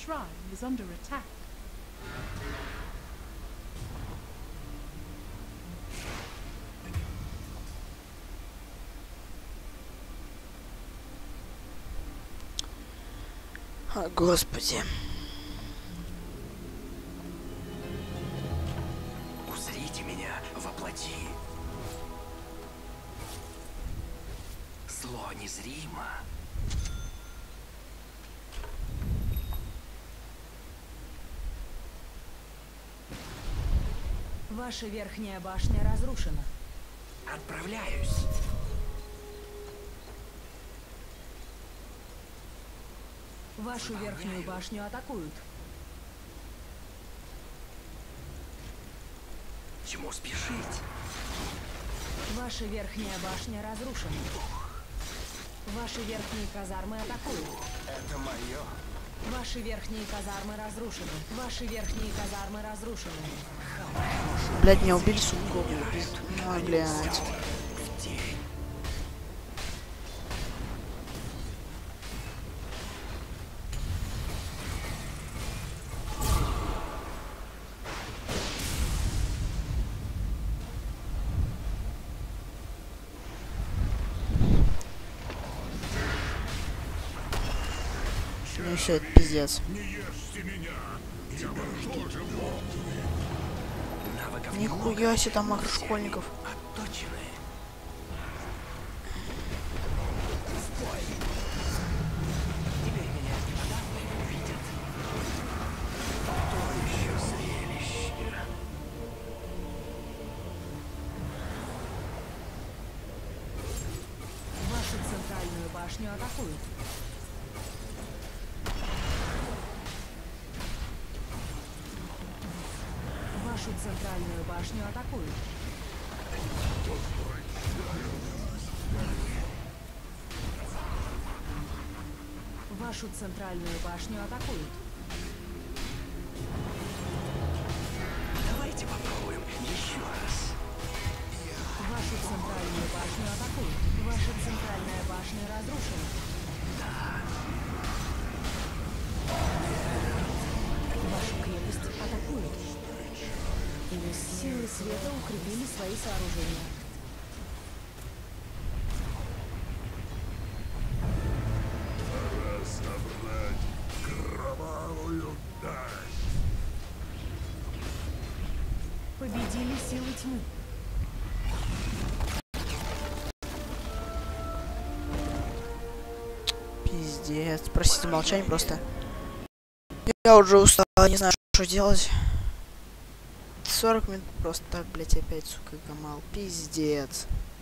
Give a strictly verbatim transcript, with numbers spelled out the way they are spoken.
shrine is under attack. О, Господи. Узрите меня воплоти. Зло незримо. Ваша верхняя башня разрушена. Отправляюсь. Вашу верхнюю башню атакуют. Чему спешить? Ваша верхняя башня разрушена. Ваши верхние казармы атакуют. Это мое. Ваши верхние казармы разрушены. Ваши верхние казармы разрушены. Блядь, меня убили, сука, убьют. Ой, блядь. Мне все это пиздец. Нихуя себе там махр школьников. Отточены. Теперь меня не подавно увидят. То еще зрелище. Вашу центральную башню атакуют. Вашу центральную башню атакуют. Вашу центральную башню атакуют. Давайте попробуем еще раз. Вашу центральную башню атакуют. Ваша центральная башня разрушена. Вашу крепость атакуют. И силы света укрепили свои сооружения. Пора собрать кровавую дань. Победили силы тьмы. Пиздец. Простите, молчание просто. Я уже устал, не знаю, что делать. сорок минут просто так, блять, опять, сука, гамал. Пиздец.